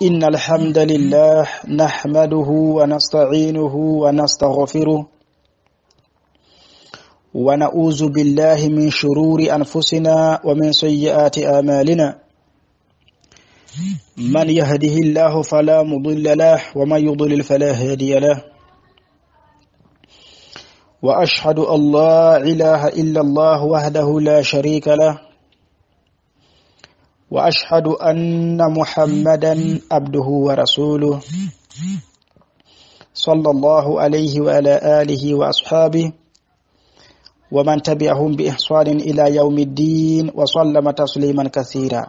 إن الحمد لله نحمده ونستعينه ونستغفره ونعوذ بالله من شرور أنفسنا ومن سيئات أعمالنا من يهده الله فلا مضل له ومن يضلل فلا هادي له وأشهد أن لا إله إلا الله وحده لا شريك له وأشهد أن محمدا عبده ورسوله صلى الله عليه وعلى آله وأصحابه ومن تبعهم بإحسان إلى يوم الدين وسلم تسليما كثيرا.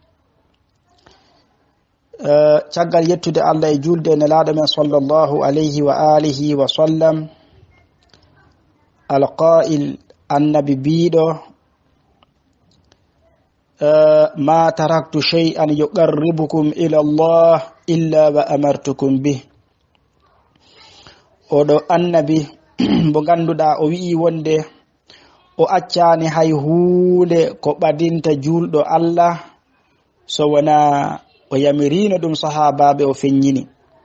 caggal yettude Allah e julde nelaɗo men sallallahu alayhi wa alihi wa sallam alqa'il annabi biɗo ma taraktu shay'an yuqarribukum ila Allah illa wa amartukum bih. Oɗo annabi mo ganduɗa o wi'i wonde o accani hay huunde ko ɓadinta julɗo Allah so wona o yamirino ɗum sahabaɓe o feññini.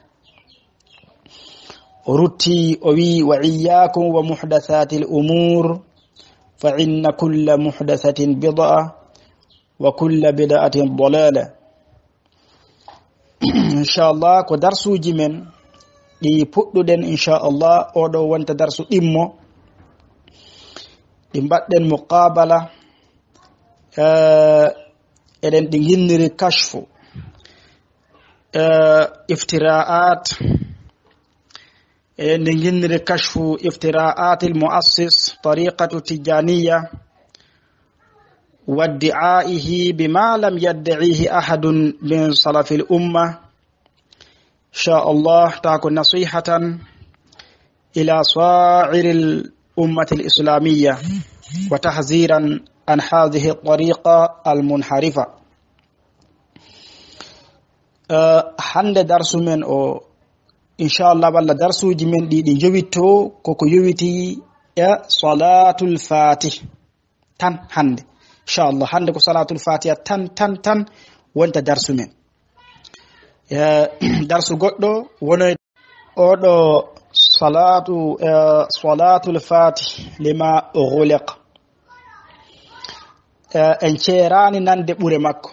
O rutti o wi wa iyyakum wa muhdathati al-umur fa inna kulla muhdathatin bid'a wa kulla bid'atin dalala. Inshallah ko darsuji men ɗi puɗɗuɗen inshallah oɗo wonta darsu ɗimmo ɗi mbaɗɗen muqabala eɗen ɗi ginniri kashfu iftira'at eɗen ɗi ginniri kashfu iftira'at al-mu'assis tariqatu tijaniyya وادعائه بما لم يدعيه أحد من سلف الأمة. شاء الله تكون نصيحة إلى صاعر الأمة الإسلامية وتحذيرا عن هذه الطريقة المنحرفة. hande darsu men o inshallah walla darsuji men ɗi jowitto koko yowiti salatul fatih tan hande inshallah hande ko salatul fatiha tan wonta darsu men. darsu goɗɗo wono oɗo salatul fatih lima ghuliq en ceerani nande ɓure makko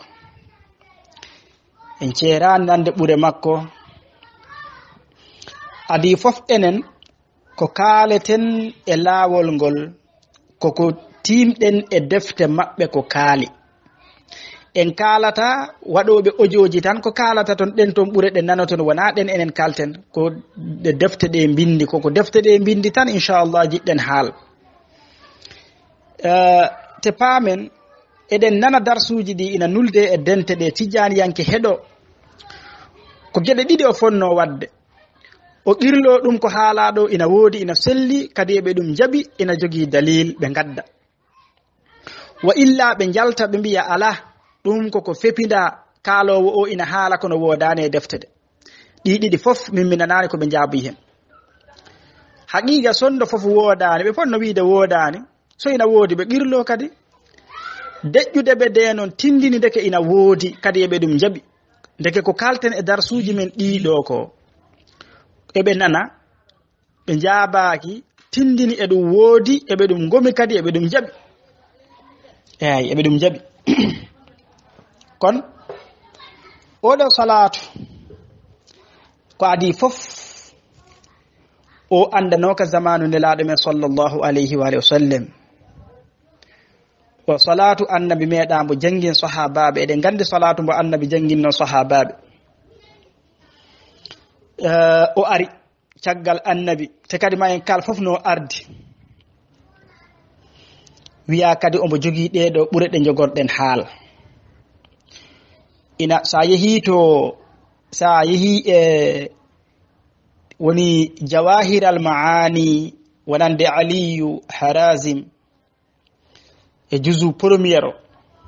adi fof enen ko kaaleten e laawol ngol koko timɗen e defte maɓɓe ko kaali en kaalata waɗoɓe ojoji tan ko kaalata ton ɗen ton ɓure ɗen nanoton wona ɗen enen kalten ko de defte ɗe bindi koko defte ɗe bindi tan inchallah jiɗɗen haal. Te paamen eɗen nana darsuji ɗi ina nulde e dente ɗe tijaniyanke heɗo ko geɗe ɗiɗi o fonno wadde o qirlo ɗum ko haalaɗo ina woodi ina selli kadi eɓe ɗum jaɓi ina jogii dalil ɓe gadda wa illa ɓe jalta ɓe mbiya ala ɗum koko fepinda kaalowo o ina haala kono woodani e defte ɗe ɗi ɗiɗi fof min minanani ko ɓe jaabi hen. Haqiqa sondo fof woodani ɓe fonno wiide woodani so ina woodi ɓe qirlo kadi deƴƴude ɓe de noon tindini deke ina woodi kadi eɓe ɗum jaɓi deke ko kalten e darsuji men ɗiɗo ko eɓe nana ɓe jaabaki tindini e ɗum woodi eɓe ɗum gomi kadi eɓe ɗum jaɓi eɓe ɗum jaɓi kon oɗo salatu ko adi fof o andanoka zamanu nelaɗo men sallallahu alayhi wa sallam o salatu annabi meeɗa mbo jangin sahabaɓe eɗen gandi salatu mbo annabi janginno sahabaɓe o ari caggal annabi te kadi ma en kal fof no ardi wiya kadi omo jogii ɗeɗo ɓure ɗe jogorɗen haal ina sa yehi e woni jawahiral maani wonande aliyu harazim e juzu premier o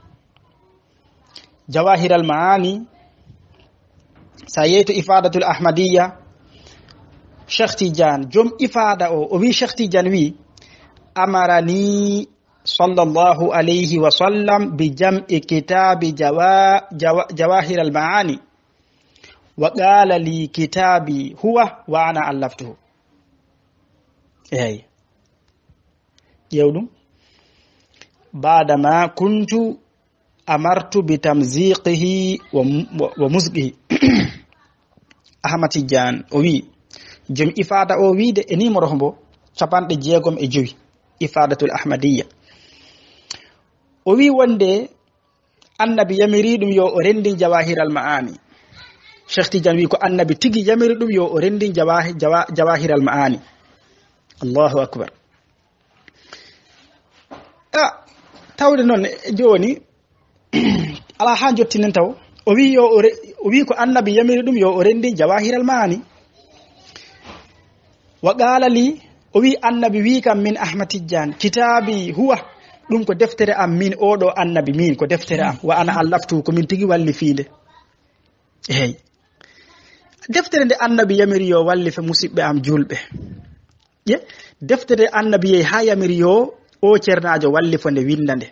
jawahiral maani sa yeyto ifadatul ahmadiyya Cheikh Tidiane jom ifada o wi Cheikh Tidiane wi amarani sallallahu alayhi wa sallam bi jam'i kitabi jawahir al-ma'ani wa qala li kitabi huwa wa ana allaftuhu eyi ƴewɗum بعدما كنت أمرت بتمزيقه ومزقه أحمد تيجان وي جم إفادة أو ويد إني مرحبا شبان دي جيغم إجوي إفادة الأحمدية وي وندي النبي يمريدم يو أرندين جواهر المعاني شيخ تيجان ويكو النبي تيجي يمريدم يو أرندين جواهر المعاني الله أكبر tawde non joni ala ha jottinen taw o wi ko annabi yamiri dum yo o rendi jawahiral maani wa qala li o wi annabi wi kam min ahmad tijjan kitabi huwa dum ko deftere am min odo annabi min ko deftere am wa ana allaftu ko min tigi walli fiinde hey deftere de annabi yamiri yo walli fe musibbe am julbe ye deftere annabi ha yamiri yo o cernaajo walli fo nde windande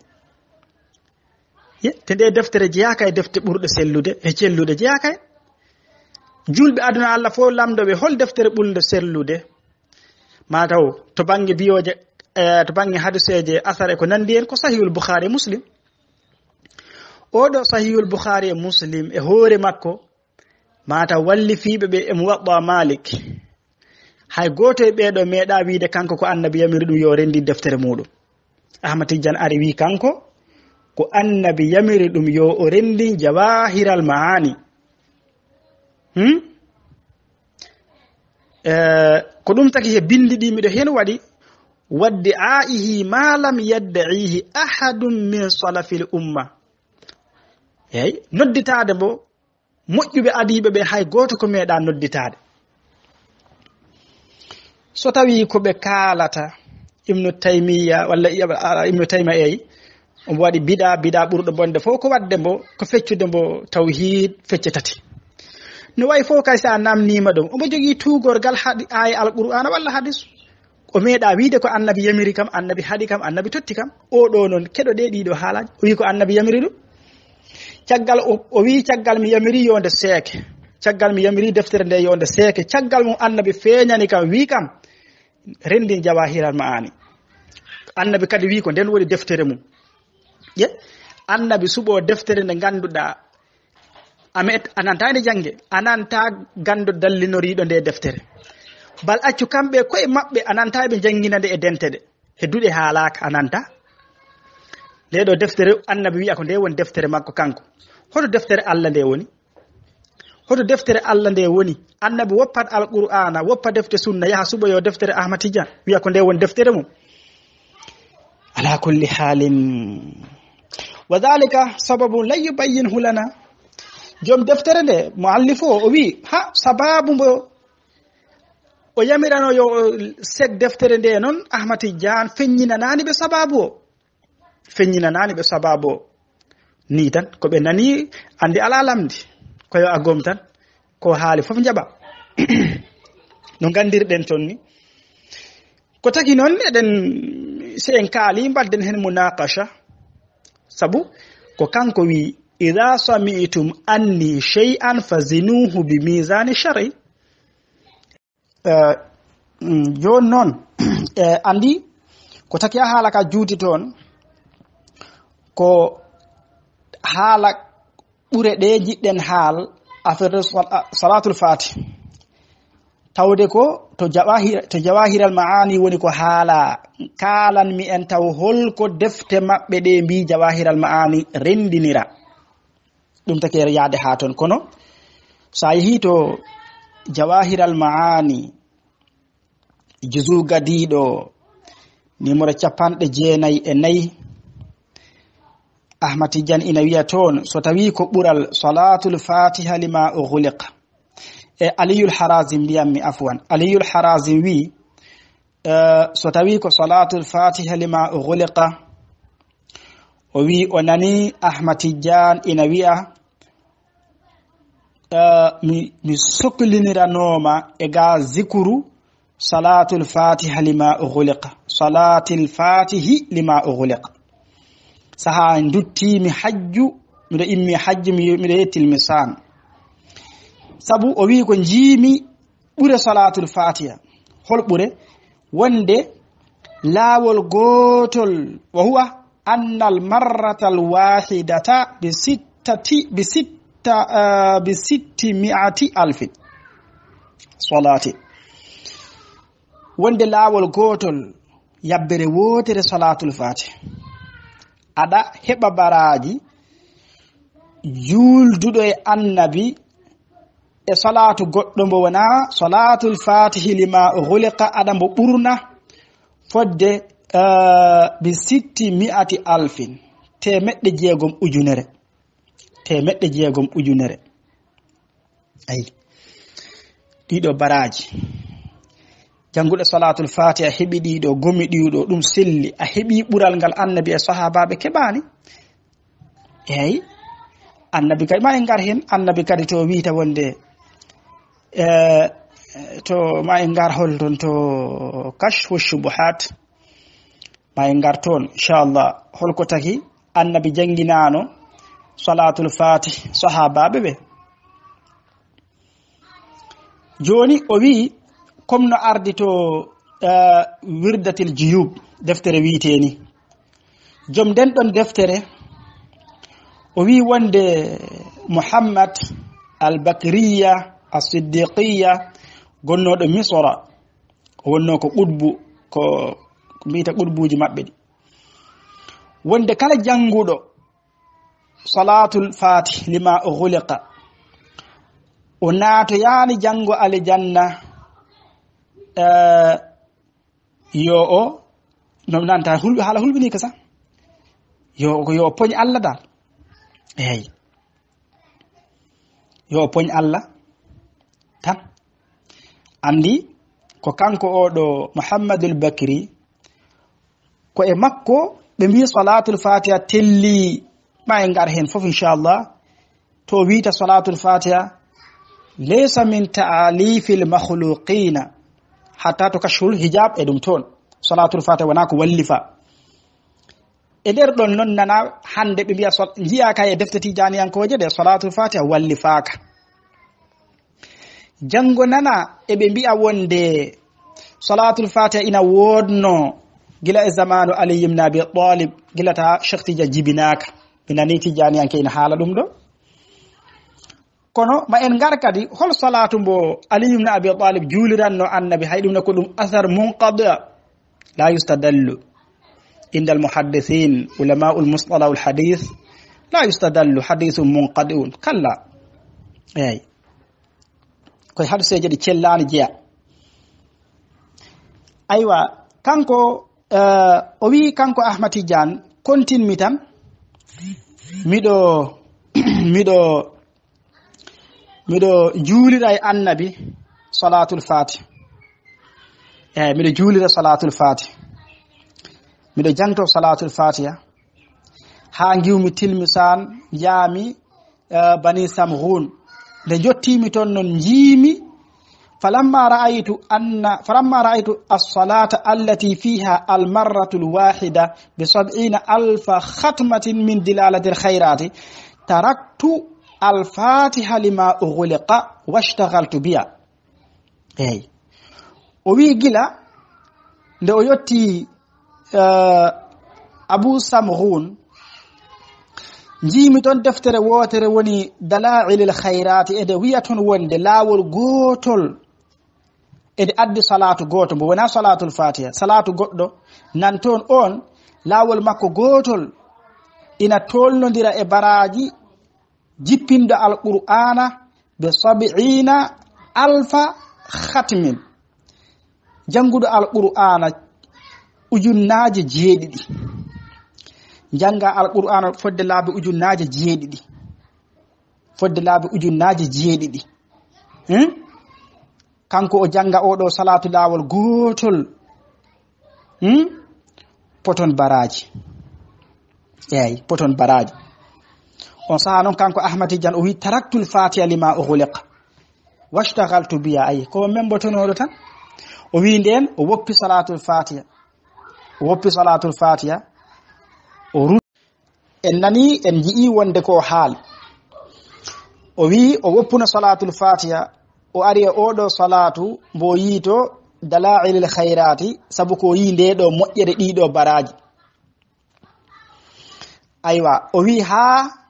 te nde deftere jeyaka e defte ɓurɗo sellude e cellude jeyaka e julɓe aduna Allah fo lamdoɓe hol deftere ɓurɗo sellude mataw to bange biyoje to bange hadiseje asare ko nandi en ko sahihul bukhari muslim oɗo sahihul bukhari e muslim e hoore makko mataw walli fiɓe ɓe e muwaɗɗa malik hay goto e ɓeɗo meeɗa wiide kanko ko annabi yamiri ɗum yo rendi deftere muɗum ahmad tijjan ari wi kanko ko annabi yamiri ɗum yo o rendi jawahiral maani ko ɗum taki he bindi ɗi miɗo hen waɗi wadde aihi ma lam yadda'ihi ahadun min salafil umma eyi nodditade mbo moƴƴuɓe adiɓe ɓe hay goto ko meeɗa nodditade so tawi ko ɓe kaalata ibnu taymiya walla ibnu tayma eyi omo waɗi bida ɓurɗo bonde fof ko wadde mbo ko feccude mbo tawhid fecce tati no wayi fof kay sa namnima ɗum omo jogui tugorgal haɗi aya alqur'ana walla hadis o meeɗa wiide ko annabi yamiri kam annabi haɗi kam annabi totti kam oɗo noon keɗo ɗe ɗiɗo haalaji o wi ko annabi yamiri ɗum caggal o wi caggal mi yamiri yonde seeke caggal mi yamiri deftere nde yonde seeke caggal mum annabi feeñani kam wi kam rendin jawahiral maani annabi kadi wi ko nden woni deftere mum ye annabi suɓo deftere nde ganduɗa ananta nde jange ananta gando dallinoriɗo nde deftere bal accu kamɓe koye maɓɓe ananta ɓe jangina nde e denteɗe e duɗe haalaka ananta ndeɗo deftere annabi wiya ko nde woni deftere makko kanko hoto deftere Allah nde woni hoto deftere Allah nde woni annabi woppat alqur'ana woppa defte sunna yaha suɓo yo deftere ahmad tijjan wiya ko nde woni deftere mum ala kulli halin wa dhalika sababu la yubayyinhu lana jom deftere nde muallif o wi ha sababu mbo o yamirano yo sek deftere nde noon ahmad tijjan feññinanani ɓe sababu o ni tan ko ɓe nani andi ala lamdi koyo agom tan ko haali fof jaɓa no gandirɗen toon ni ko tagi noon eɗen si en kaali mbadden hen munaqasha sabu ko kanko wi idha sami'tum anni shay'an fazinuhu bi mizani shar'i jon noon andi ko taki a haala ka juuti toon ko haala ɓure ɗe jiɗɗen haal affaire salatul fati tawde ko to jawahiral maani woni ko haala kalan mi en taw holko defte maɓɓe ɗe mbi jawahiral maani rendinira ɗum take yaade ha ton kono sa yehi to jawahiral maani juzu gadiɗo numéro 94 ahmad tijjan ina wiya toon so tawi ko ɓural salatul fatiha lima ughliqa e aliyul harazim mbiyammi afwan aliyul harazim wi so tawi ko salatul fatiha lima ughliqa o wi o nani ahmad tijjan ina wiya mi sokliniranoma e ga zikuru salatul fatiha lima ughliqa salatil fatihi lima ughliqa saha dutti mi hajju miɗo immi hajju miɗo yettil misan sabu o wi ko jiimi ɓure salatul fatiha hol ɓure wonde laawol gotol wa huwa anna al marrata al wahidata bi 600,000 salati wonde laawol gotol yabbere wotere salatul fatiha aɗa heɓa baraji julduɗo e annabi e salatu goɗɗo mbo wona salatul fatihi lima ghuliqa aɗa mbo ɓurna fodde bi 600,000 temeɗɗe jeegom ujunere ayi ɗiɗo baraji janguɗo salatul fatiha heɓi ɗiɗo gomi ɗiɗo ɗum selli a heɓi ɓural ngal annabi e sahabaɓe keɓani eyi annabi kadi ma en gar hen annabi kadi to wiita wonde to ma en gar holton to kashfu shubuhat ma en gar toon inchallah holko taki annabi janginano salatul fatih sahabaɓe ɓe joni o wi comme no ardi to wirdatil juyub deftere wiiteni joom den ɗon deftere o wi wonde Muhammad al-Bakriya as-Siddiqiya gonnoɗo Misra o wonno ko qutbu ko mbiyata qutbuji maɓɓe ɗi wonde kala janguɗo salatul fatih lima ghuliqa o naato yaani jango aljanna yo o no nanta hala hulɓini ka sa yo poñ Allah dal eyi yo poñ Allah tan andi ko kanko oɗo Muhammadul Bakri ko e makko ɓe mbi salatul fatiha telli ma en ngar hen fof inchallah to wiita salatul fatiha laysa min ta'alifil makhluqina hatta to kashful hijab e ɗum toon salatul fatiha wona ko wallifa e nder ɗon noon nana hande ɓe mbiya jiya kay e defte tijaniyankoje ɗe salatul fatiha wallifaka jango nana eɓe mbiya wonde salatul fatiha ina wodno gila e zamanu Ali ibn Abi Talib gila ta Cheikh Tija jibinaka ɓe nani tijaniyanke ina haala ɗum ɗo kono ma en ngar kadi hol salatu mbo Ali ibn Abi Talib juliranno annabi hay ɗum ne ko ɗum athar munqadi la yustadallu inda al-muhaddithin ulama'u al-mustalah al-hadith la yustadallu hadithun munqadi'un kalla eyi koye hadiseje ɗi cellani jeeya aywa kanko o wi kanko Ahmad Tidiane kontinmi tan miɗo juulira e annabi salatul fatih eyi miɗo juulira salatul fatih miɗo jangto salatul fatiha ha giwmi tilmisan jaami bani samghun nde jottimi toon noon jiimi falamma ra'aytu as-salata allati fiha al-marratu al-wahida bi 70,000 khatmatin min dilalati al-khairati taraktu al-fatiha lima ughliqa washtaghaltu biha eyi o wi gila nde o yotti Abu Samghun jiimi toon deftere wotere woni dalailil khairati ede wiya toon wonde laawol gotol ede addi salatu goto mbo wona salatul fatiha salatu goɗɗo nan toon on laawol makko gotol ina tolnodira e baraji jippindo al-Qur'ana be 70,000 khatmin jangudo al-Qur'ana ujunnaje jeeɗiɗi janga al-Qur'ana fodde laabi ujunnaje jeeɗiɗi kanko o janga oɗo salatu lawol gotol poton baraji eyi poton baraji on saha noon kanko Ahmad Tidiane o wi taraktul fatiha lima ughliqa washtaghaltu biha ayi ko membotonoɗo tan o wi nden o woppi salatul fatiha o en nani en ji'i wonde ko haal o wi o woppuna salatul fatiha o ari e oɗo salatu mbo yiito dalailil khairati sabu ko yi nde ɗo moƴƴere ɗiɗo baraji aywa o wi ha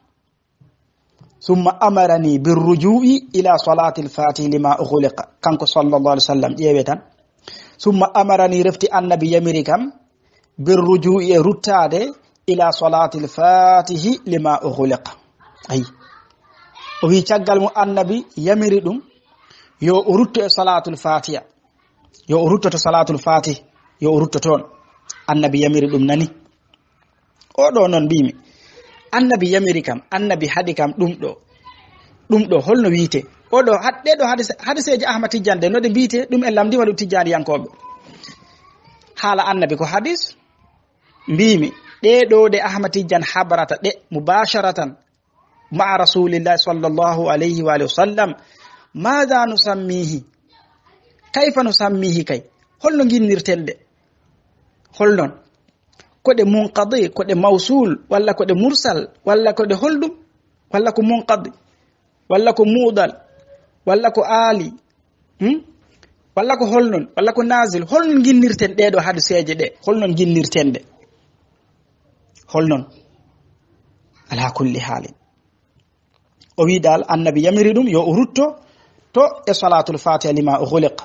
summa amarani birruju'i ila salatil fatih lima ughliqa kanko sallallahu alaihi wasallam ƴeewe tan summa amarani refti annabi yamiri kam birruju'i e ruttade ila salatil fatih lima ughliqa ay o wi caggal mu annabi yamiri ɗum yo o rutto e salatul fatiha yo o ruttoto salatul fatih yo o rutto toon annabi yamiri ɗum nani oɗo noon mbimi annabi yamiri kam annabi haɗi kam ɗum ɗo holno wiite oɗo ɗeɗo hadiseji ahmad tijjane de node mbite ɗum en lamdima ɗum tijjaniyankoɓe haala annabi ko hadis mbimi ɗeɗo de ahmad tijjane habrata ɗe mubasharatan ma'a rasulillahi sallallahu alayhi wa sallam mada nusammihi kayfa nusammihi kay holno ginnirten ɗe holnon koɗe munqadi koɗe mawsul walla koɗe mursal walla koɗe holɗum walla ko munqadi walla ko muɗal walla ko aali walla ko holnon walla ko nasil holnon ginnirten ɗeɗo hadiseje ɗe holnon ginnirten ɗe holnon ala kulli haalin o wi dal annabi yamiri ɗum yo o rutto to e salatul fatiha lima ughliqa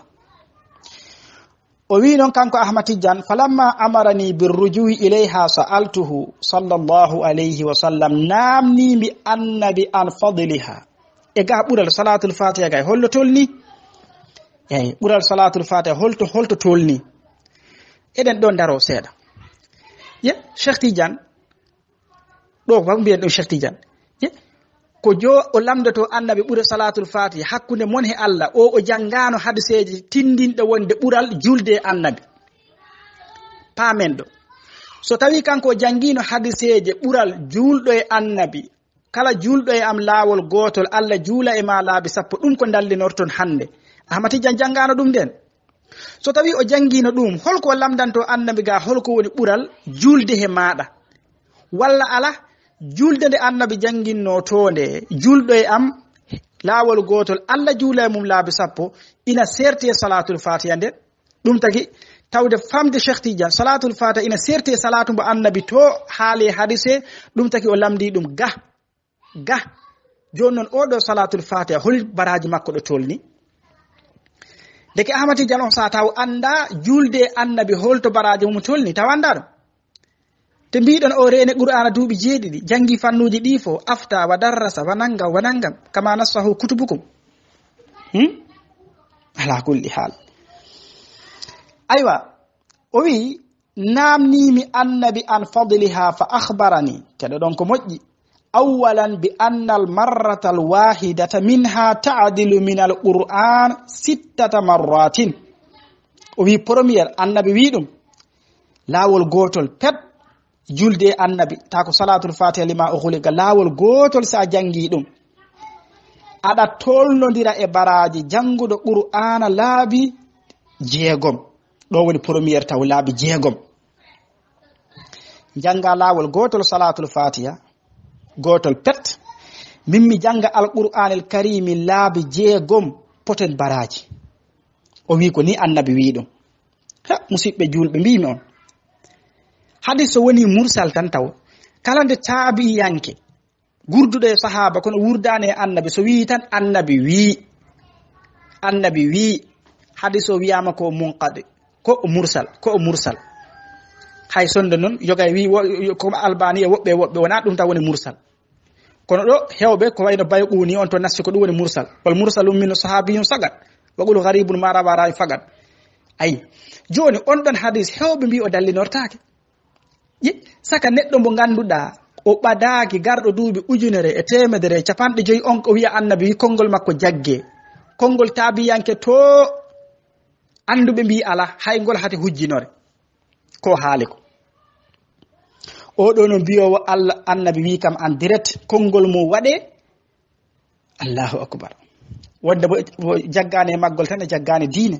o wi noon kanko ahmad tijjane falamma amarani birruju'i ilayha sa'altuhu sallallahu alayhi wa sallam namnimi annabi an fadliha e ga ɓural salatul fatiha gay hollo tolni eyi ɓural salatul fatiha holto tolni eɗen ɗo daro seeɗa ye cheikh tidiane ɗo wako mbiyen ɗum cheikh tidiane ye ko jo o lamdoto annabi ɓura salatul fatiha hakkunde mon he Allah o janngano hadiseji tindinɗe wonde ɓural julde e annabi paamen ɗo so tawi kanko o janngino hadiseje ɓural julɗo e annabi kala julɗo e am laawol gotol Allah juula e ma laabi sappo ɗum ko dallinorton hande ahmad tijjane janngano ɗum nden so tawi o janngino ɗum holko lamdanto annabi ga holko woni ɓural julde he maɗa walla ala julde nde annabi janginno to nde julɗo e am laawol gotol Allah juula e mum laabi sappo ina serti e salatul fatiha nden ɗum tagi tawde famde cheikh tidiane salatul fatiha ina serti e salatu mbo annabi to haali hadise ɗum tagi o lamdi ɗum ga joni noon oɗo salatul fatiha hol baraji makko ɗo tolni deke ahmad tidiane on sa taw anda julde annabi holto baraji mum tolni taw anda ɗum te mbiɗon o rene qur'ana duuɓi 7 jangi fannuji ɗi fo afta wa darrasa wa nangam kama nassahu kutubukum ala kulli hal aywa o wi namnimi annabi an fadliha fa akhbarani keɗo ɗon ko moƴƴi awalan bi anna al marrata al wahidata minha ta'dilu min al qur'an 6 marratin o wi premier annabi wi ɗum laawol gotol pet julde annabi ta ko salatul fatiha lima ughliqa laawol gotol sa jangi ɗum aɗa tolnodira e baraji janguɗo qur'ana laabi 6 ɗo woni premier taw laabi 6 janga laawol gotol salatul fatiha gotol pet mimmi janga alqur'anil karimi laabi 6 poten baraji o wi ko ni annabi wi ɗum musidɓe julɓe mbimi on hadis so woni mursal tan taw kala nde taabiyanke gurduɗo e sahaba kono wurdani e annabi so wi tan annabi wi hadis o wiyama ko munqadi ko o mursal hay sonde noon yogay wi ko albani e woɓɓe wona ɗum taw woni mursal kono ɗo hewɓe ko wayno bayquni on to nassi ko ɗum woni mursal wal mursalum min sahabiyun sagat waqul gharibun ma rawa fagat ayi joni on ɗon hadis hewɓe mbi o dallinortake saka neɗɗo mo ganduɗa o ɓadaki garɗo duuɓi 1,150 on ko wiya annabi wi konngol makko jagge konngol taabiyanke to anduɓe mbi ala hay ngol hati hujjinore ko haali ko oɗo no mbiyowo Allah annabi wi kam en direct konngol mo waɗe Allahu akbar wonde bo jaggane e maggol tan e jaggane diine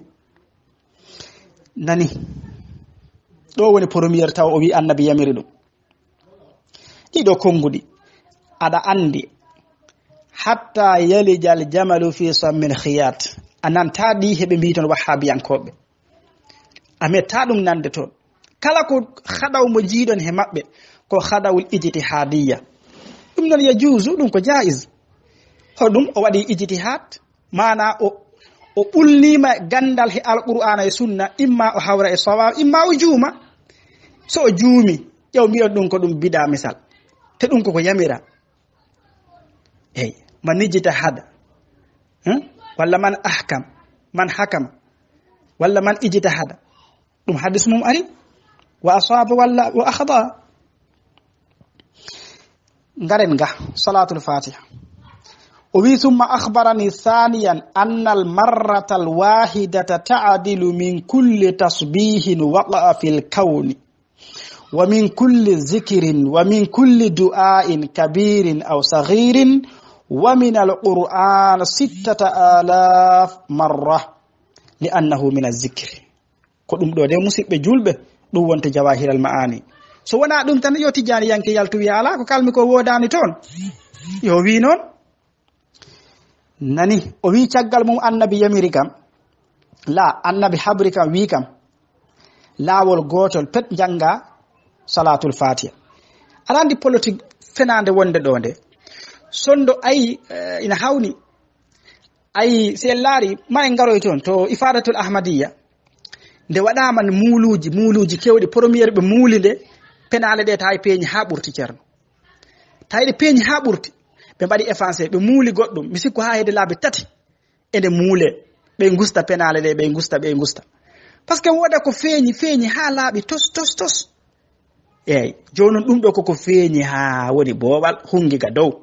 nani ɗo woni premier taw o wi annabi yamiri ɗum ɗiɗo konngudi aɗa andi hatta yalija al jamalu fi sammil khiyat anan taadi hebe mbi ton wahhabiyankobe ametta dum nande ton kala ko khadaw mo jiidon he mabbe ko khadawul ijtihadiyya dum non yajuzu dum ko jaiz hodum o wadi ijtihad mana o bullima gandal he alqur'ana e sunna imma o hawra e sawa imma o juuma so o juumi yow mi dum ko dum bida misal te dum ko yamira man ijtihada walla man ahkam man hakama walla man ijtihada dum hadis mum ari wa asaba walla wa akhda ngaren ga salatul fatiha وفي ثم أخبرني ثانيا أن المرة الواحدة تعدل من كل تصبيح وقع في الكون ومن كل ذكر ومن كل دعاء كبير أو صغير ومن القرآن 6000 مرة لأنه من الذكر قدوم دو دي مسيب جولبه دو وانت جواهر المعاني so wana dum tan yo tijani yanke yaltu wi ala ko kalmi ko wodani ton yo wi non nani o wi caggal mum annabi yamiri kam la annabi habri kam wi kam lawol gotol pet janga salatul fatiha alandi politique fenande wonde do nde sondo ay ina hawni ay se laari ma en garoy ton to ifadatul ahmadiyya nde wadama muluji kewdi premier be mulinde penale de tay peñi ha burti cerno tayde peñi ha burti be badi effacé be muuli goddum mi sikko ha hede laabe tati ende muule be ngusta penale de be ngusta parce que woda ko feñi ha laabi tos jonon dum do ko feñi ha woni bobal hungi ga dow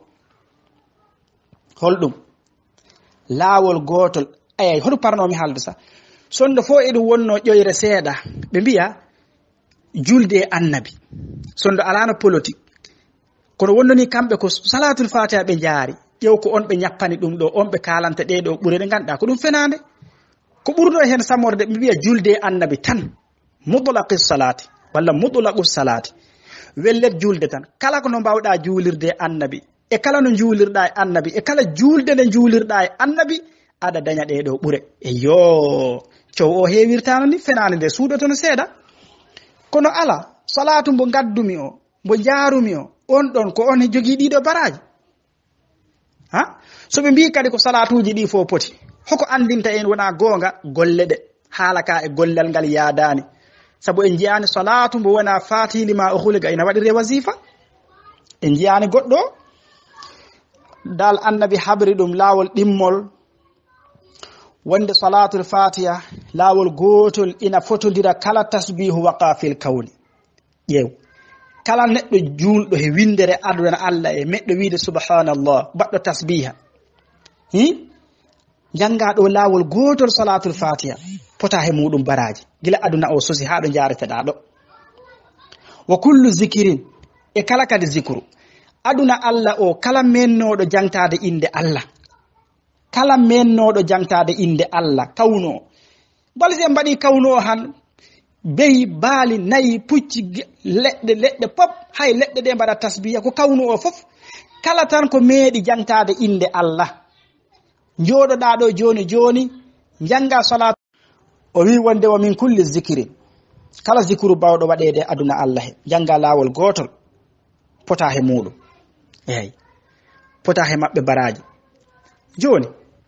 holdum laawol gotol ay hodo parno mi halde sa sondo fo edum wonno ƴoyre seeda be biya julde annabi sondo alano politique kono wonnoni kambe ko salatul fatiha be jaari ƴew ko on be nyappani dum do on be kalanta de do bure de ganda ko dum fenande ko burdo hen samorde be biya julde annabi tan mutlaqis salati walla mutlaqus salati wellet julde tan kala ko no bawda julirde annabi e kala no julirda annabi e kala julde de julirda annabi ada daña de do bure e yo ciow o heewirtano ni fenande de suudo to no seeda kono ala salatu mbo gaddumi o mbo jaarumi o on don ko on jogi dido baraji ha so be mbi kadi ko salatuji di fo poti hoko andinta en wona gonga golle de halaka e gollal ngal yaadani sabu en jiani salatu mbo wona fatili ma o khuliga ina wadire wazifa en jiani goddo dal annabi habri dum lawol dimmol wonde salatul fatiha lawol gotol ina fotodira kala tasbihu waqafil kawni yew kala neddo juldo he windere aduna Allah e meddo wiide subhanallah baddo tasbiha janga do lawol gotol salatul fatiha pota he mudum baraji gila aduna o sosi ha do jarete do wa kullu zikrin e kala kadi zikru aduna Allah o kala mennodo jangtade inde Allah kala mennodo jangtade inde Allah kawno balse mbadi kawno han bey baali nayi pucci ledde pop hay ledde de mbada tasbiya ko kawno o fof kala tan ko meedi jangtade inde Allah jododa do joni janga salat o wi wonde wa min kulli zikrin kala zikru bawdo wadede aduna Allah janga lawol gotol pota he mudum pota he mabbe baraji joni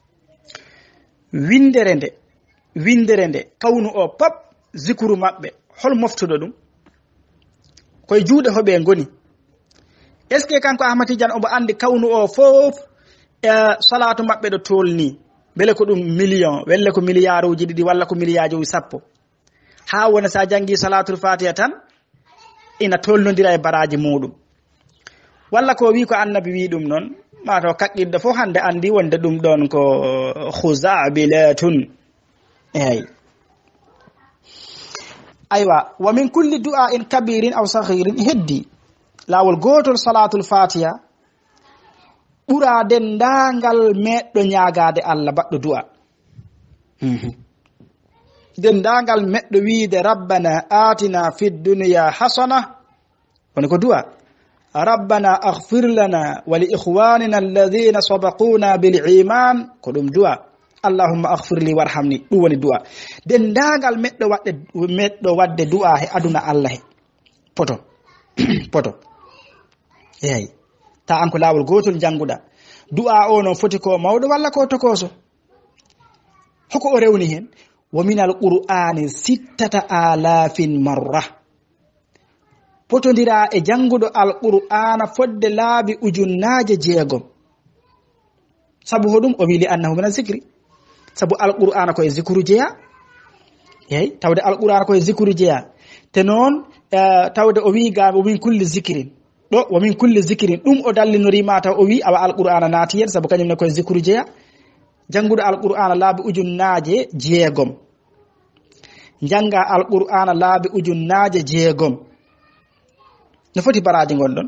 windere nde kawnu o pop zikuru mabbe hol moftudo dum koy juude hobe ngoni est ce que kanko Ahmad Tidiane obo andi kawnu o fof salatu mabbe do tolni bele ko dum million welle ko milliarduji didi walla ko milliarduji sappo ha wona sa jangi salatul fatiha tan ina tolnodira e baraji mudum walla ko wi ko annabi wi dum non ma to kakkidde fo hande andi wonde dum don ko khuzabilatun aywa wa min kulli du'ain kabirin aw saghirin heddi lawol gotol salatul fatiha bura dendangal meddo nyaagade Allah baddo du'a dendangal meddo wiide rabbana atina fid dunya hasana woni ko du'a rabbana aghfir lana wa li ikhwanina alladhina sabaquna bil iman ko dum du'a allahumma aghfir li warhamni dum woni du'a dendagal meddo wadde du'a he aduna Allah he poto poto eyi ta an ko lawol gotol janguda du'a o non foti ko mawdo walla ko tokoso hoko o rewni hen wa min al-qur'ani 6000 marra potondira e jangudo al-qur'ana fodde laabi ujunnaaje jeegom sabu hodum o wili annahu min zikri sabu al-qur'ana ko e zikru jeya yeyi tawde al-qur'ana ko e zikru jeya te non tawde o wi ga min kulli zikrin do wa min kulli zikrin dum o dallinori mata o wi awa al-qur'ana naati yen sabu kanyum ne ko e zikru jeya jangudo al-qur'ana laabi ujunnaaje jeegom janga al-qur'ana laabi ujunnaaje jeegom no foti baraji gondon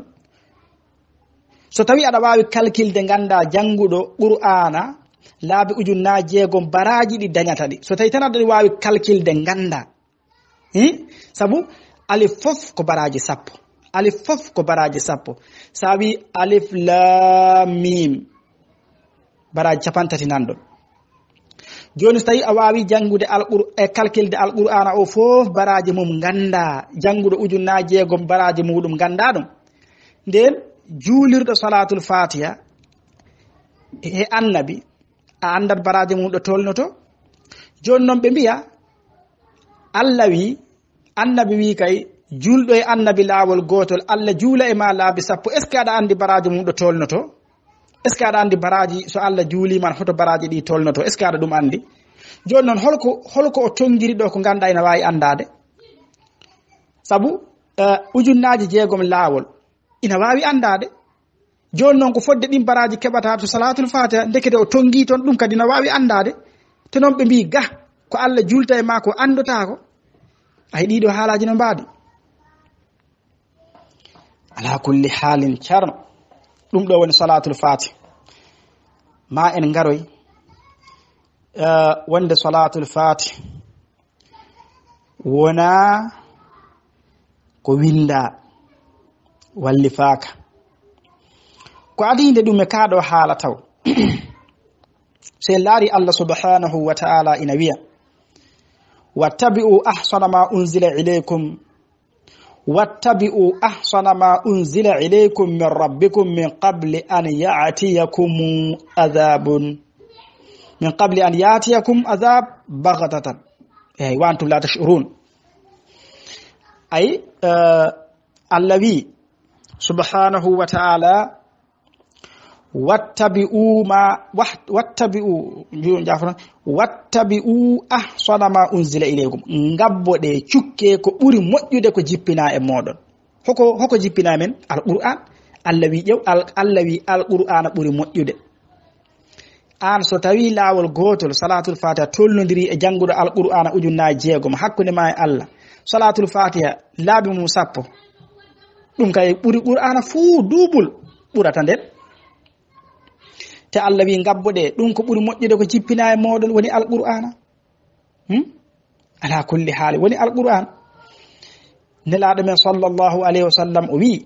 so tawi ada wawi calculde ganda jangudo qur'ana laabi ujunnaaje jeegom baraji di dañata di so tawi tan ada wawi calculde ganda sabu alif fof ko baraji sappo alif fof ko baraji sappo sawi alif lam mim baraji capantati nandon joni so tawi a wawi jangude calculde al-qur'ana o fof baraji mum ganda jangudo ujunnaaje jeegom baraji mudum ganda dum nden juulirdo salatul fatiha e annabi a andat baraji mum do tolnoto joni non be biya Allah wi annabi wi kay juldo e annabi lawol gotol Allah juula e ma laabi sappo est ce que ada andi baraji mum do tolnoto est ce que ada andi baraji so Allah juuli man hoto baraji di tolnoto est ce que ada dum andi joni non holko o tongiri do ko ganda ina wawi andade sabu ujunnaaje jeegom lawol ina wawi andade joni non ko fodde dim baraji kebata to salatul fatiha ndekete o tongi ton dum kadi ina wawi andade te non be mbi ga ko Allah julta e ma ko andota ko ay dido halaji no mbaadi ala kulli halin charno dum do woni salatul fatiha ma en ngaroy wonde salatul fatih wona ko winda walli faaka ko adinde dum e kaado haala taw sen laari Allah subhanahu wa ta'ala ina wiya wattabi'u ahsana ma unzila ilaykum wattabi'u ahsana ma unzila ilaykum min rabbikum min qabli an ya'tiyakum adhabun من قبل أن يأتيكم عذاب بغتة أي وأنتم لا تشعرون أي الذي سبحانه وتعالى واتبعوا أحسن ما أنزل إليكم ngabode cukke ko buri moƴƴude ko jippina e modon hoko jippina men al-Qur'an allawi al-Qur'an buri moƴƴude an so tawi lawol gotol salatul fatiha tolnodiri e jangudo al-qur'ana ujunnaaje jeegom hakkunde ma e Allah salatul fatiha laabi mum sappo dum kay buri qur'ana fu dubul burata den te Allah wi ngabbode dum ko buri moƴƴude ko jippina e modon woni al-qur'ana ala kulli hal woni al-qur'an nelaado men sallallahu alayhi wa sallam o wi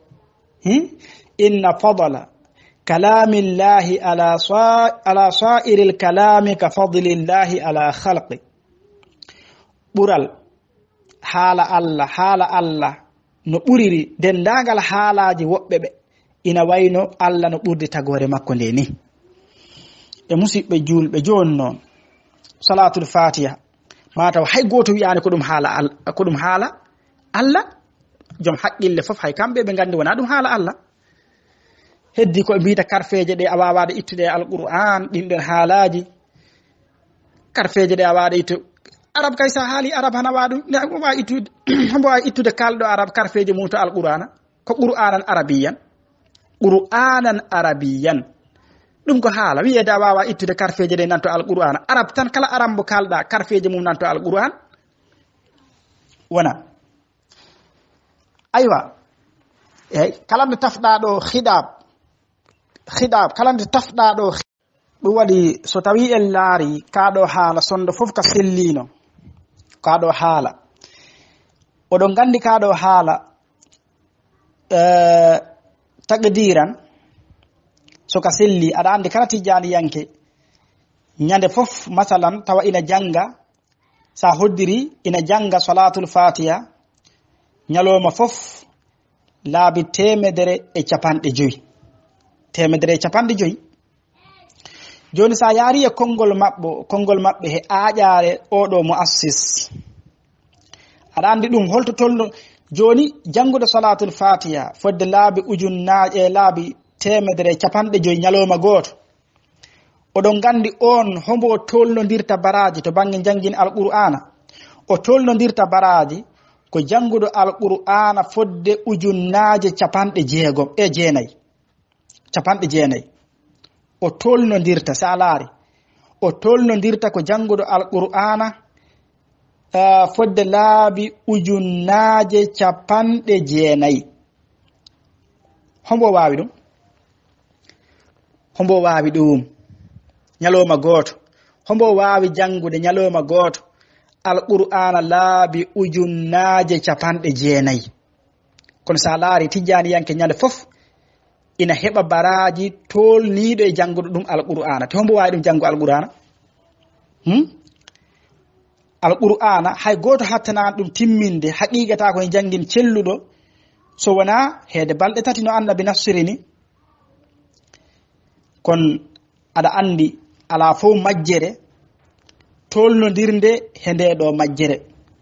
inna fadala كلام الله على صائر الكلام كفضل الله على خلقه برال حال الله no buriri dendagal haalaji wobbebe ina wayno Allah no burdi tagore makko de ni e musibbe julbe jon non salatul fatiha mata hay goto wi'ani ko dum haala Allah jom haqqille fof hay kambe be gandi wona dum haala Allah heddi ko biita karfeje de awawade ittude al-Qur'an dinden haalaji karfeje de awawade ittu arab kay sa haali arab hana wadu ne wa ittude hambo ittude kaldo arab karfeje muto al-Qur'ana ko qur'anan arabiyan dum ko haala wi'ede awawa ittude karfeje de nanto al-Qur'ana arab tan kala arambo kalda karfeje mum nanto al-Qur'an wana aywa kala de tafda do khidab kalande tafda do dum wadi so tawi en laari kaado haala sondo fof ka sellino kaado haala odon gandi kaado haala taqdiran soka selli aɗa andi kala tijjani yanke nyande fof masalan tawa ina janga sa hoddiri ina janga salatul fatiha nyaloma fof laabi 150 joni sa yaari e kongol mabbe he aajaare odo muassis aɗa andi ɗum holto tolno joni jangude salatul fatiha fodde laabi ujunnaaje e laabi 150 nyaloma goto odon gandi on hombo tolnondirta baraji to bangi jangin alqur'ana o tolnondirta baraji ko jangudo alqur'ana fodde ujunnaaje 69 o tolnondirta sa laari o tolnondirta ko jangudo alqur'ana fodde laabi ujunnaaje 90 hombo waawi ɗum nyaloma goto hombo waawi jangude nyaloma goto alqur'ana laabi ujunnaaje 90 kono sa laari tijjani yanke nyande fof ina heba baraji tolniido e jangudo dum alqur'ana to hombo waawi dum jangu alqur'ana alqur'ana hay goto hattana dum timminde haqiqata ko jangin celludo so wana heede balde tati no annabi nafsirini kon ada andi ala fo majjere tolnodirnde hende do majjere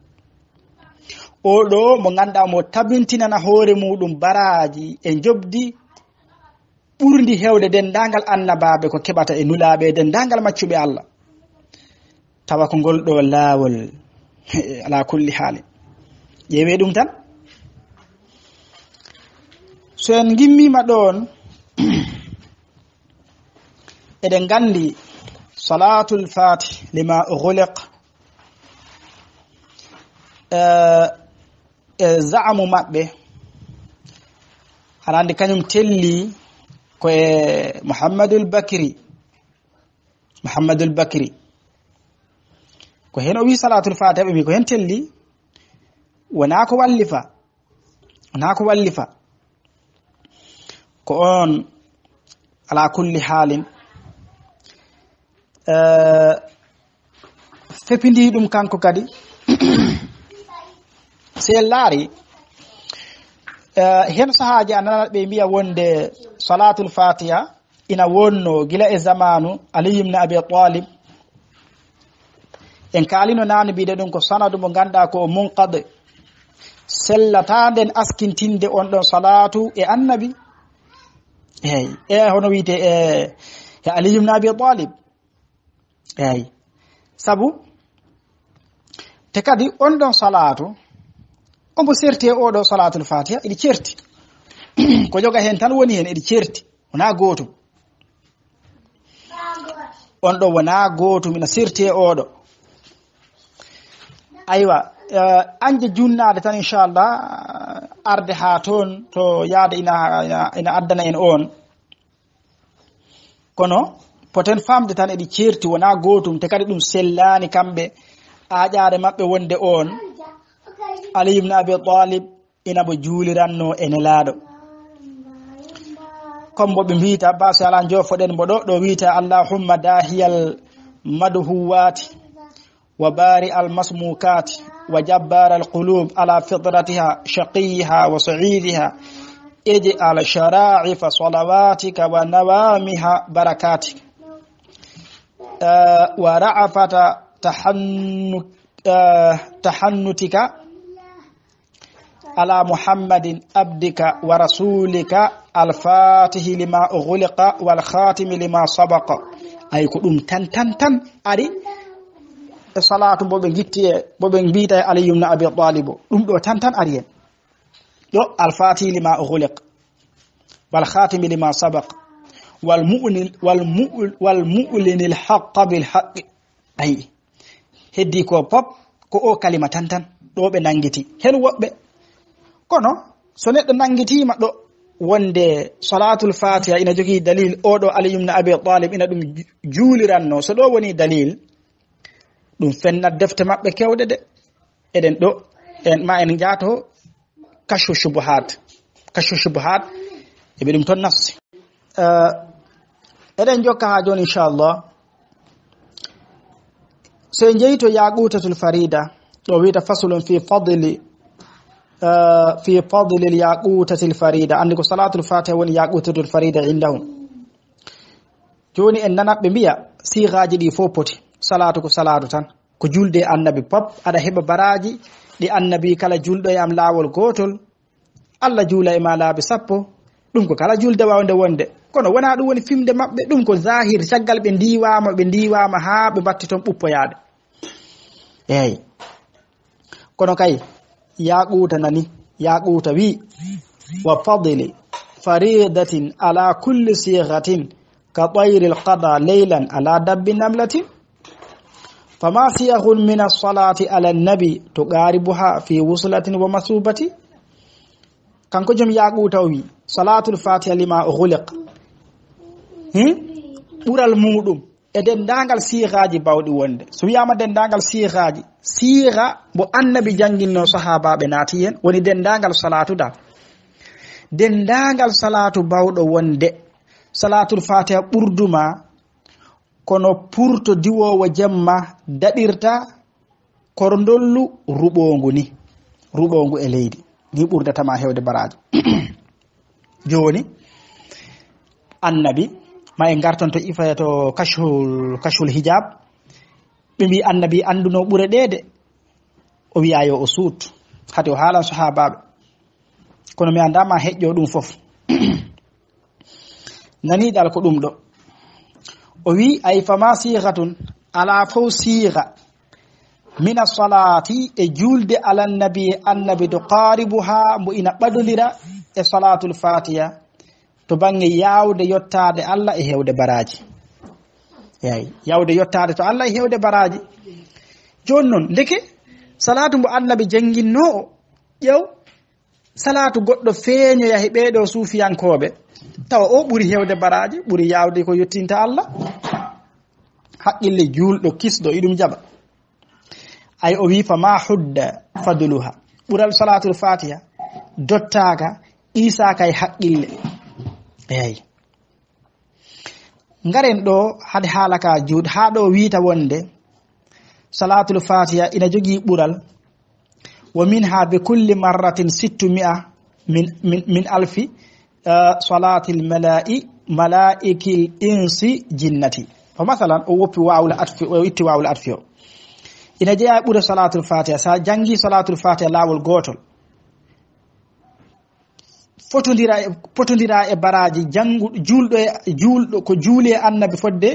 o do mo ganda mo tabintinana hoore mudum baraji e jobdi burndi hewde dendangal annababe ko kebata e nulaabe dendangal maccube Allah tawa ko gol do laawol ala kulli hali yewe dum tan so en gimmima don eden gandi salatul fatih lima ughliq za'amu mabbe arande kanyum telli ko Muhammadul Bakri ko hen o wi salatul fatih be ko hen telli wana ko wallifa ko on ala kulli halin fepindi dum kanko kadi se laari hen sahaaji anana be biya wonde salatul fatiha ina wonno gila e zamanu Ali ibn Abi Talib en kalino nani biide dum ko sanadu mo ganda ko munqad sellatanden askintinde on don salatu e annabi hono wiite e Ali ibn Abi Talib sabu te kadi on don salatu on bo serti o do salatul fatiha idi certi ko joga hen tan woni hen idi certi wana goto on do wana goto mina serti o do aywa anje junnade tan inshallah arde ha ton to yaade ina addana en on kono poten famde tan edi certi wana gotum te kadi dum sellani kambe aajaare mabbe wonde on Ali ibn Abi Talib ina bo juuliranno enelaado kombo be biita baso ala jofoden bo do wiita Allahumma dahiyal madhuwati wa bari al masmukati wa jabbar al qulub ala fitratiha shaqiha wa sa'idiha ij'al shara'if salawatika wa nawamiha barakatika wa ra'afata tahannutika على محمد عبدك ورسولك الفاتح لما أغلق والخاتم لما سبق أي كدوم تن أري صلاة بوبن جيتي بوبن بيتا علي بن أبي طالب دوم دو تن أري يو الفاتح لما أغلق والخاتم لما سبق والمؤلن الحق بالحق أي هدي كو بوب كو كلمة تن دو بنانجتي هل وبه kono so neddo nangitima do wonde salatul fatiha ina jogi dalil odo Ali ibn Abi Talib ina dum juuliranno so do woni dalil dum fenna defte mabbe kewde de eden do en ma en jaato kashu shubuhat e ɓe ɗum ton nafsi eɗen jokka ha joni inchallah so en jeeyi to yaqutatul farida ɗo wiita faslun fi fadli yaqutatil farida andi ko salatul fatiha woni yaqutatul farida indahum joni en nanat ɓe mbiya sigaji ɗi fof poti salatu ko salatu tan ko julde annabi pop aɗa heɓa baraji ɗi annabi kala julɗo e am laawol gotol Allah juula e ma laabi sappo ɗum ko kala julde wawde wonde kono wona ɗum woni fimde maɓɓe ɗum ko zahir caggal ɓe ndiwama ha ɓe batti toon ɓuppoyade eyyi kono kay yaquta nani yaquta wi wa fadli faridatin ala kulli sighatin ka tayril qada leylan ala dabbi namlatin fama siyaghun min as-salati ala an-nabi tuqaribuha fi wuslatin wa masubati kanko jom yaquta wi salatul fatiha lima ghuliq ɓural muɗum e dendagal sigaji bawɗi wonde so wiyama dendagal sigaji siga mo annabi janginno sahabaɓe naati hen woni dendagal salatu da dendagal salatu bawɗo wonde salatul fatiha ɓurduma kono purto diwowo jemma daɗirta korndollu ruɓogu e leydi ni ɓurdatama hewde baraji joni annabi ma en garton to ifa to kashul hijab ɓe mbi annabi anduno ɓure ɗede o wiyayo o suut hade o haalan sahabaɓe kono mi andama heƴƴo ɗum fof naniɗal ko ɗum ɗo o wi ay fama sigatun ala fof siga mina salati e julde alannabi annabi to qaribuha mbo ina ɓadolira e salatul fatiha to bange yawde yottade Allah e hewde baraji yayi yawde yottade to Allah e hewde baraji joni noon ndeke salatu mbo annabi janginno o ƴew salatu goɗɗo feeñoya he ɓeɗo sufiyankoɓe tawa o ɓuri hewde baraji ɓuri yawde ko yettinta Allah haqqille julɗo kisɗo iɗum jaɓa ay o wi fa ma hudda fadluha ɓural salatul fatiha dottaga isaka e haqqille eyi ngaren ɗo hade haalaka juuɗe ha ɗo wiita wonde salatul fatiha ina jogii ɓural wa minha bi kulli marratin 600 min alfi salatil malaikil insi jinnati fa masalan o woppi wawla atfi o itti wawla atfi o ina jeeya ɓura salatul fatiha sa jangi salatul fatiha laawol gotol potodira e baraji julɗo ko juuli e annabi fodde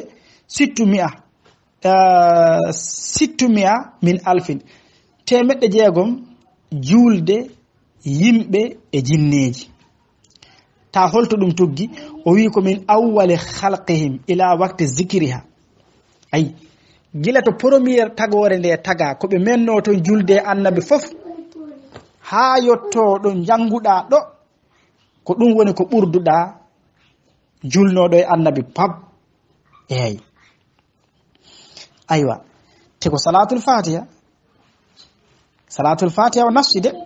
600 min alfin temeɗɗe jeegom julde yimɓe e jinneji ta holto ɗum tuggi o wi ko min awwali khalqihim ila waqti zikriha ay gila to premier tagore nde taga ko ɓe menno ton julde annabi fof ha yotto ɗo janguɗa ɗo ko ɗum woni ko ɓurduɗa julnoɗo e annabi pab eyyi aywa te ko salatul fatiha o nafsi de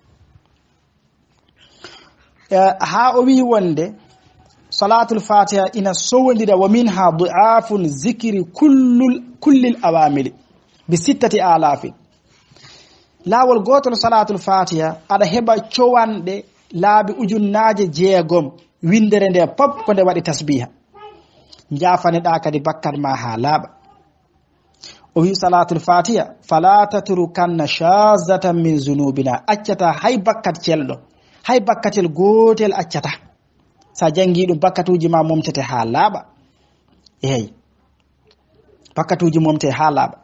ha o wi wonde salatul fatiha ina sowodira wa minha du'afun zikri kullil awamili bi 6000 lawol gotol salatul fatiha aɗa heɓa cowanɗe laabi ujunnaje jeegom windere nde pop ko nde waɗi tasbiha jaafaneɗa kadi bakkat ma ha laaɓa o wi salatul fatiha fala tatrukanna shazatan min zunubina accata hay bakkat celɗo hay bakkatel gotel accata sa jangi ɗum bakkatuji ma momtete ha laaɓa eyyi bakkatuji momte ha laaɓa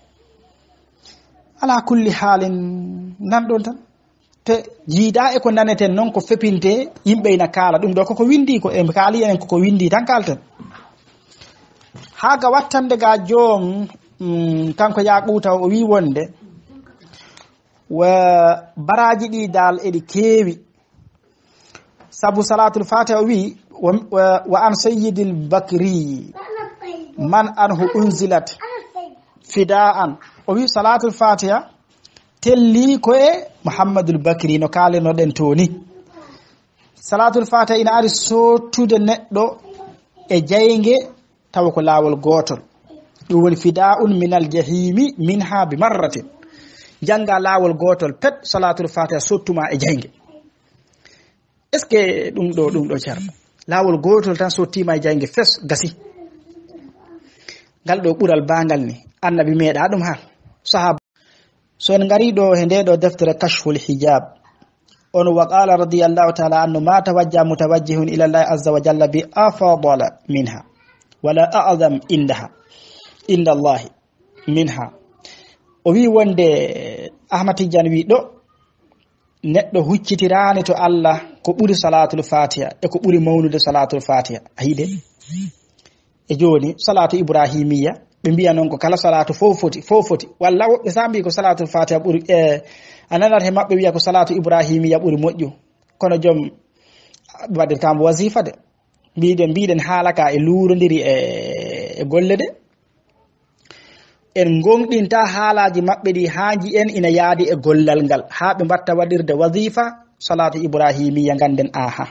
ala kulli halin nanɗon tan te jiida e ko naneten noon ko fepinte yimɓe ina kaala ɗum ɗo koko windi ko e kaali enen koko windi tan kalten haga wattande ga joom kanko yaquta o wi wonde wa baraji ɗi dal eɗi keewi sabu salatul fatiha o wi wa an sayyidil bakri man anhu unzilat fida'an o wi salatul fatiha telli ko e muhammadul bakri no kalenoɗen toni salatul fatiha ina ari sottude neɗɗo e jayge tawa ko laawol gotol ɗum woni fida'un minal jahimi minha bi marratin janga laawol gotol pet salatul fatiha sottuma e jayge est ce que ɗum ɗo ceerno laawol gotol tan sottima e jayge fes gasi ngal ɗo ɓural bangal ni annabi meeɗa ɗum ha sahaba so en ngari ɗo he nde ɗo deftere kashful hijab on wa qala radiyallahu ta'ala annu ma tawajja mutawajjihun ila Allah azza wa jalla bi afdala minha wala a'zam inda Allah minha o wi wonde Ahmad Tidiane wi ɗo neɗɗo huccitirani to Allah ko ɓuri salatul fatiha e ko ɓuri mawnude salatul fatiha ayide e joni salatu ibrahimiyya ɓe mbiya noon ko kala salatu fof foti walla woɓɓe sa mbi ko salatul fatiha ɓuri a nanat he maɓɓe wiya ko salatu ibrahimiyya ɓuri moƴƴu kono joom waɗirtamo wasifa de mbiɗen haala ka e luurodiri e golle de en gonɗinta haalaji maɓɓe ɗi haaji en ina yaadi e gollal ngal ha ɓe mbatta waɗirde wasifa salatu ibrahimiyya ganden aha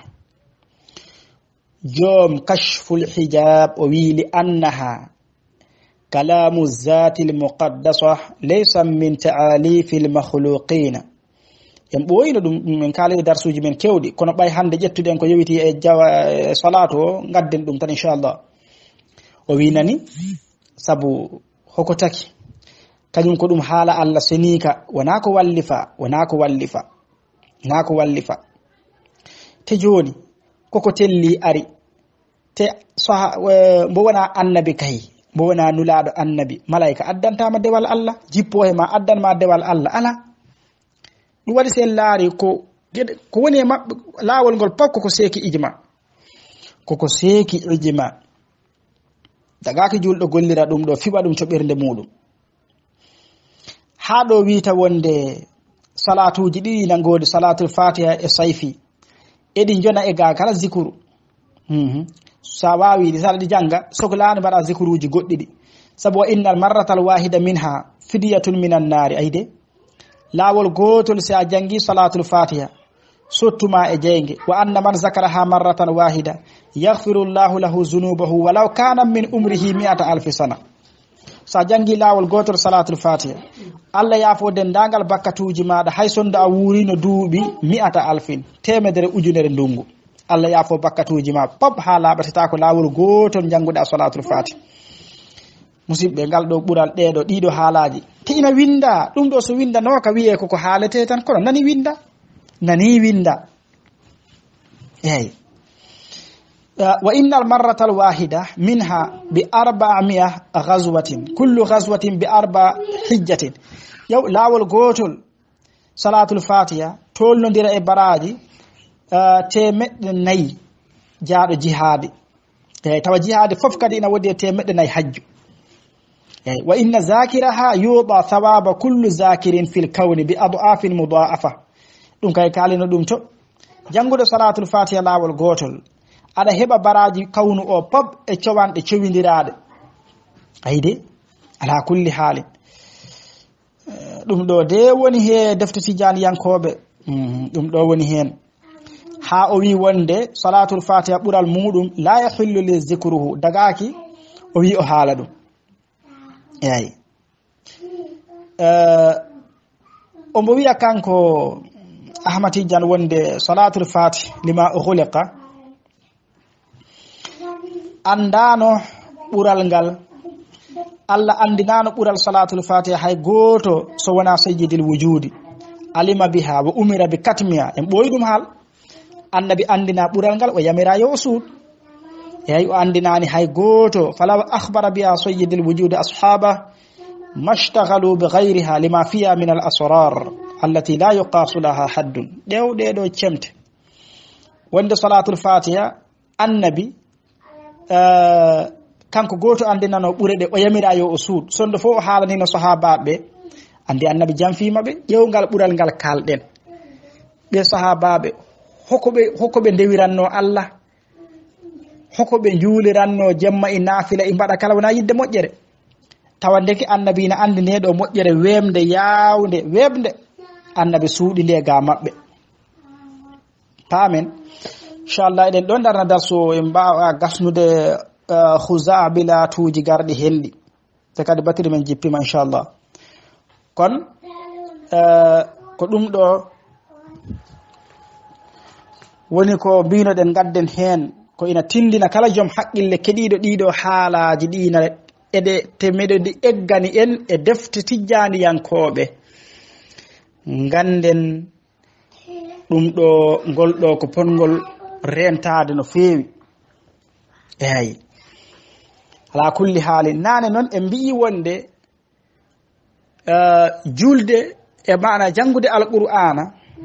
joom kashful hijab o wi li annaha kalamu zati almuqaddasa laysa min ta'alif almakhluqin en ɓoyino ɗum min kaali darsuji men kewɗi kono ɓay hande ƴettuden ko yewiti e jawa salatu o gadden ɗum tan inchallah o wi nani sabu hoko taki kañum ko ɗum haala Allah senika wona ko wallifa te joni koko telli ari te mbo wona annabi kay mbo wona nulaɗo annabi malaika addantama dewal Allah jippo he ma addanma dewal Allah ala ɗum waɗi sen laari ko woni e maɓɓe laawol ngol pop koko seeki ijma dagaki julɗo gollira ɗum ɗo fiɓa ɗum to ɓernde muɗum ha ɗo wiita wonde salatuji ɗiɗi nangodi salatul fatiha e sayfi eɗi jona e ga kala zikuru sa wawi ɗi saɗa ɗi janga sohlani mbaɗa zikuruji goɗɗiɗi sabu wa innal marratal wahida minha fidyatun minan nari ayde laawol gotol si a jangi salatul fatiha sottuma e jeyge wa anna man zakaraha marratan wahida yaghfiru llahu lahu zunubahu walaw kana min umrihi 100,000 sana sa jangi laawol gotol salatul fatiha Allah yaafo dendagal bakkatuji maɗa hay sonde a wurino duuɓi 100,000 temedere ujunere ndungu Allah yaafo bakkatuji ma pop ha laaɓatata ko laawol gotol janguɗa salatul fatiha musidɓe ngal ɗo ɓural ɗeɗo ɗiɗo haalaji te ina winda ɗum ɗo so winda noka wiye koko haalete tan kono nani winda eyyi wa innal marratal wahida minha bi 400 ghazwatin kullu ghazwatin bi 4 hijjatin yaw laawol gotol salatul fatiha tolnodira e baraji temeɗɗe 4 jaaɗo jihadi eyyi tawa jihadi fof kadi ina wodi e temeɗɗe 4 hajju eyyi wa inna zakiraha yuda thawaba kullu zakirin fil kawni bi adafin mudaafa ɗum kay kalino ɗum to janguɗo salatul fatiha laawol gotol aɗa heɓa baraji kawnu o pop e cowanɗe cowidiraɗe ayde ala kulli haalin ɗum ɗo de woni he defte tijaniyankoɓe ɗum ɗo woni hen ha o wi wonde salatul fatiha ɓural muɗum la yahillu li zikruhu dagaki o wi o haala ɗum eyyi ombo wiya kanko Ahmad Tidiane wonde salatul fatih lima khuliqa andano ɓural ngal Allah andinano ɓural salatul fatiha hay goto so wona sayyidil wujudi alima biha wa umira bi katmiha en ɓoyi ɗum haal annabi andina ɓural ngal o yamira yo suud eyyi o andinani hay goto falaw akhbara biha sayyidil wujudi ashaba mashtaghalu bi ghayriha lima fiha min al asrar allati la yuqasu laha haddun ɗeɗo cemte wonde salatul fatiha annabi kanko goto andinano ɓure ɗe o yamira yo o suud sonde fof o haalanino sahabaɓe andi annabi janfimaɓe ƴewgal ɓural ngal kalɗen ɓe sahabaɓe hokkoɓe ndewiranno Allah hokkoɓe juuliranno jemma e naafila e mbaɗa kala wona yidde moƴƴere tawa ndeke annabi na andi neɗo moƴƴere wemde yawde webde annabi suuɗi nde ga maɓɓe paamen inchallah eɗen ɗon darna darso en mbawa gasnude huzabilatuji garɗi henɗi te kadi batiri men jippima inchallah kon ko ɗum ɗo woni ko mbinoɗen gadden hen ko ina tindina kala joom haqqille keɗiɗo ɗiɗo haalaji ɗina eɗe temeɗodi eggani en e defte tijjaniyankoɓe ganden ɗum ɗo ngol ɗo ko pongol rentade no feewi eyi ala kulli haali nane noon e mbi'i wonde julde e mana jangude alqur'ana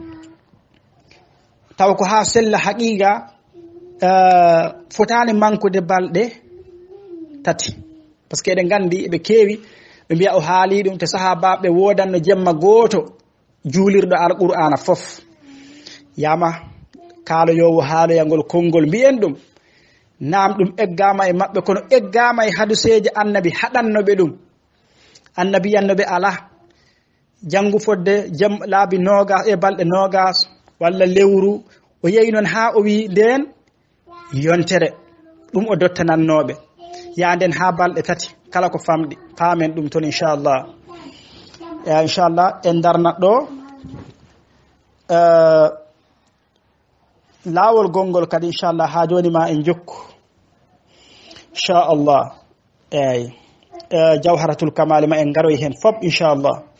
taw ko ha sella haqiqa fotani mankude balɗe tati par ce que eɗen gandi ɓe keewi ɓe mbiya o haali ɗum te sahabaɓe wodanno jemma gooto juulirɗo alqur'ana fof yama kaaloyowo haaloyangol konngol mbiyen ɗum naam ɗum eggama e maɓɓe kono eggama e haduseje annabi haɗannoɓe ɗum annabi yannoɓe ala janngu fodde jam laabi nogas e balɗe nogas walla lewru o yeyi noon ha o wi nden yontere ɗum o dottanannoɓe ya nden ha balɗe tati kala ko famɗi paamen ɗum toon inchallah inchallah en darnat ɗo laawol gongol kadi inchallah ha joni ma en jokku inchallah eyi jawharatul kamal ma en garoy hen fop inchallah